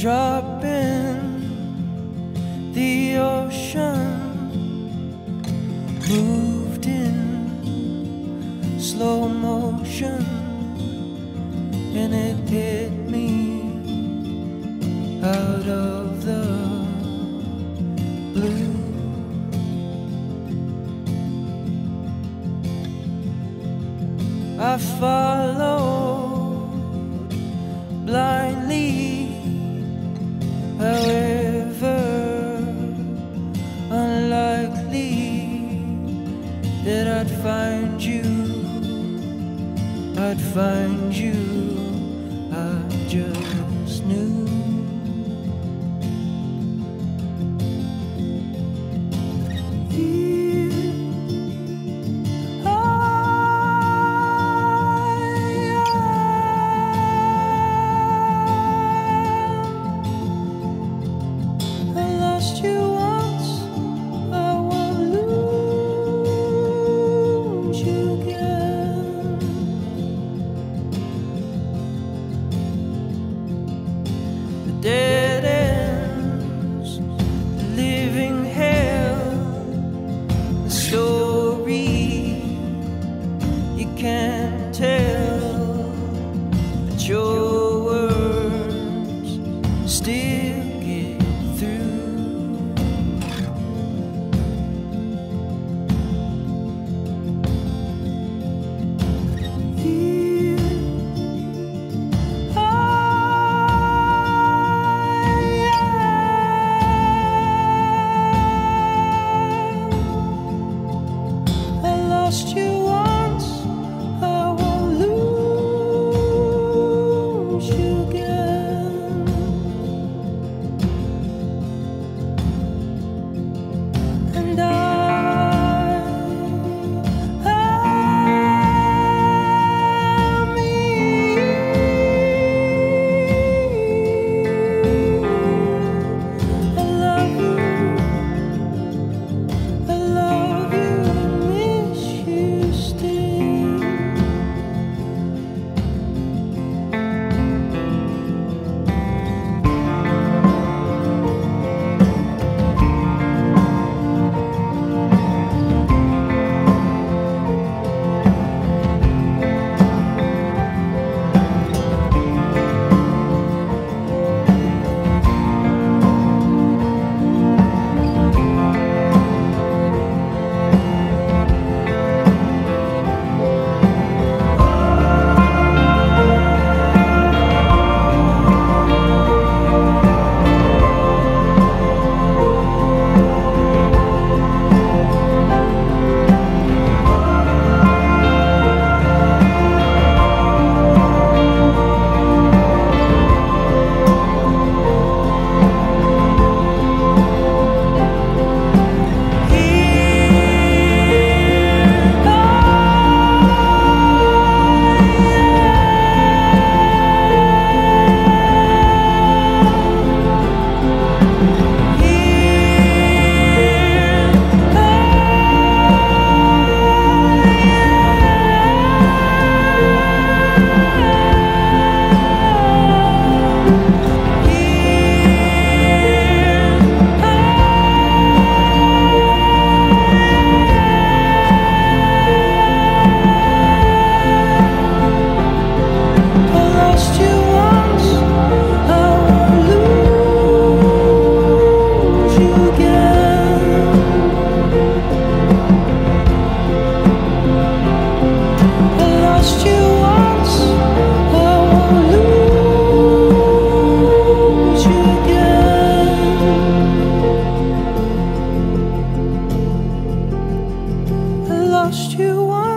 drop in the ocean, moved in slow motion, and it hit me out of the blue. I followed blindly, however unlikely that I'd find you, I'd find you. I just knew. Dead ends, the living hell, the story you can't tell, but your words still get through. Lost you once, I won't lose you again. And lost you once.